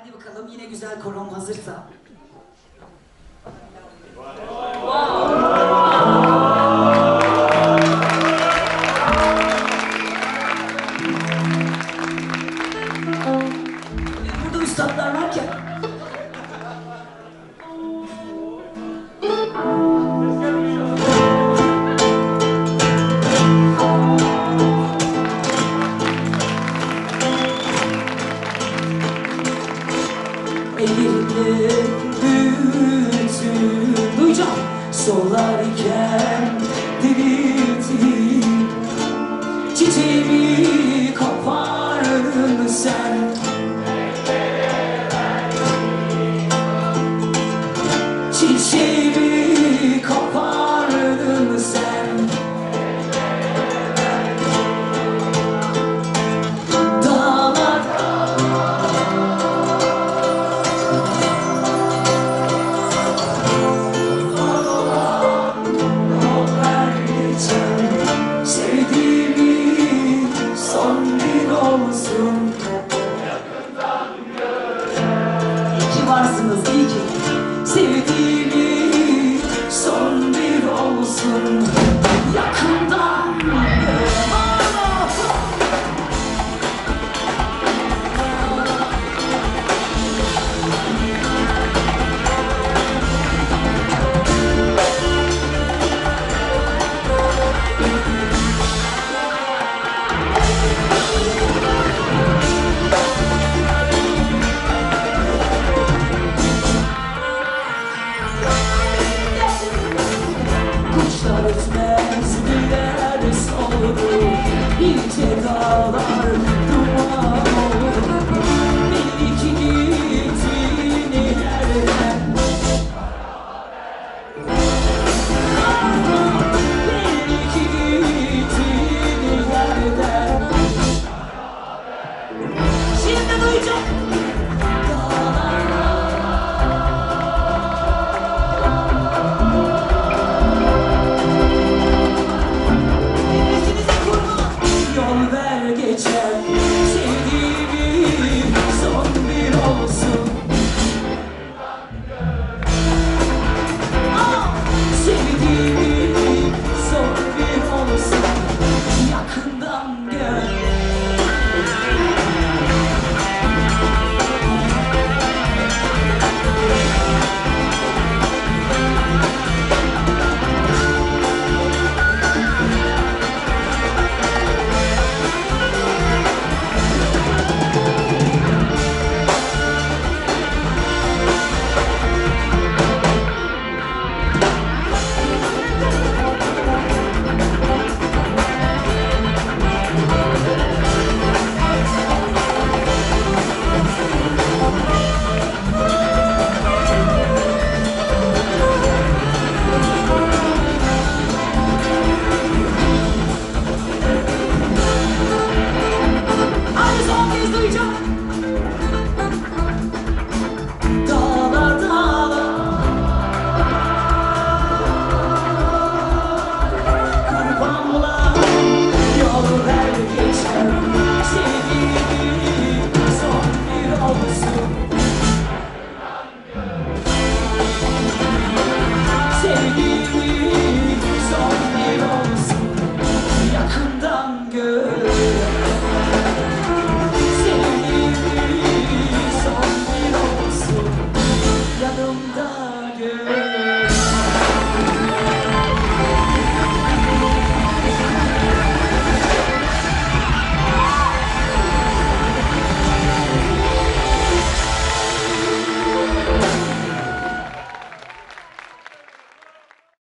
Hadi bakalım, yine güzel korom hazırsa. Burada üstadlar varken. Ellerimle bütün duyacağım solarken diriltip çiçeğimi kopardın sen. Çiçeğimi kopardın sen. Varsınız, iyi ki sevdiğimi son bir olsun yakından. Kuşlar ötmez birer soldu, ince dağlar duman olur. Belli ki gittiğini yerden, belli ki gittiğini yerden. Şimdi duyacağım.